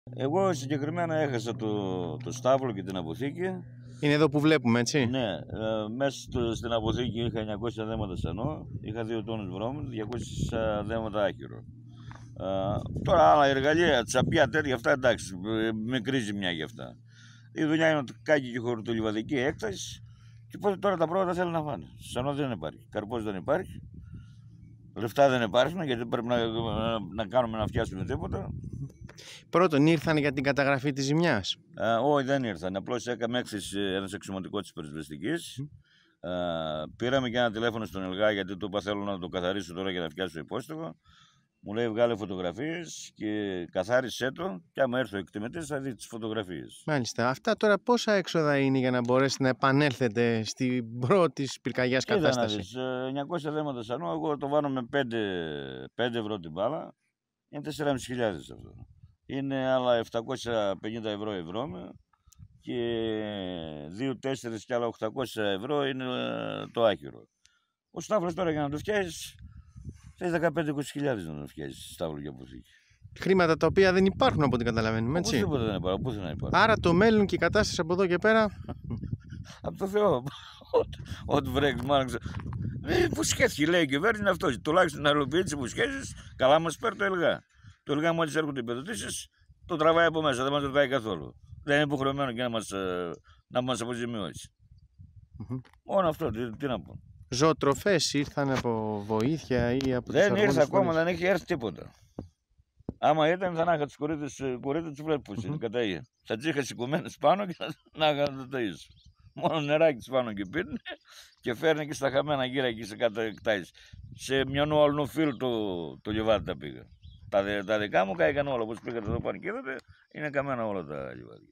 Εγώ συγκεκριμένα έχασα το στάβλο και την αποθήκη. Είναι εδώ που βλέπουμε, έτσι. Ναι, μέσα στην αποθήκη είχα 900 δέματα σανό, είχα 2 τόνους βρώμης, 200 δέματα άχυρο. Τώρα άλλα εργαλεία, τσαπιά, τέτοια αυτά, εντάξει, μικρή ζημιά για αυτά. Η δουλειά είναι κάκι και χορτολιβαδική έκταση. Και οπότε τώρα τα πρώτα θέλουν να φάνε. Σανό δεν υπάρχει, καρπός δεν υπάρχει. Λεφτά δεν υπάρχουν γιατί πρέπει να κάνουμε να φτιάσουμε τίποτα. Πρώτον, ήρθαν για την καταγραφή της ζημιάς. Όχι, δεν ήρθαν. Απλώς έκαμε έκθεση ένας αξιωματικός της πυροσβεστικής. Πήραμε και ένα τηλέφωνο στον Ελγά γιατί του είπα θέλω να το καθαρίσω τώρα για να φτιάσω υπόστεγο. Μου λέει βγάλε φωτογραφίες και καθάρισέ το και άμα έρθει ο εκτιμητής θα δει τις φωτογραφίες. Μάλιστα. Αυτά τώρα πόσα έξοδα είναι για να μπορέσετε να επανέλθετε στην πρώτη πυρκαγιάς κατάσταση? 900 δέματα σανό, εγώ το βάνω με 5 ευρώ την μπάλα. Είναι 4.500 αυτό. Είναι άλλα 750 ευρώ η βρώμη και 2-4 και άλλα 800 ευρώ είναι το άχυρο. Ο στάβλος τώρα για να το φτιάσεις θέλει 15-20 να το φτιάσεις στάβλο για αποθήκη. Χρήματα τα οποία δεν υπάρχουν από ό,τι καταλαβαίνουμε, έτσι. Οπωσδήποτε δεν υπάρχουν, πού θα υπάρχουν. Άρα το μέλλον και η κατάσταση από εδώ και πέρα. Από το Θεό. Ό,τι βρέξει, μάλλον που σχέθηκε, λέει η κυβέρνηση είναι αυτό. Τουλάχιστον να υλοποιήσει που σχέσει, καλά μα παίρνει το Ελγά. Το Ελγά μόλι έρχονται οι επιδοτήσει, το τραβάει από μέσα, δεν μα ρωτάει καθόλου. Δεν είναι υποχρεωμένο και να μα αποζημιώσει. Μόνο αυτό, τι να πω. Ζωοτροφές ήρθαν από βοήθεια ή από Δεν ήρθε ακόμα, δεν έχει έρθει τίποτα. Άμα ήταν, θα είχα τι κορίτε του βλέπω στην καταΐα. Θα τι είχα σηκωμένε πάνω και να είχα να τα ταΐσω. Μόνο νεράκι πάνω και πίνει και φέρνει και στα χαμένα γύρα εκεί σε κάτω εκτάσεις. Σε μιανού αλλού φίλου το λιβάδι τα πήγα. Τα δικά μου κάηκαν όλα, όπως πήγατε εδώ πάνω και είδατε, είναι καμένα όλα τα λιβάδια.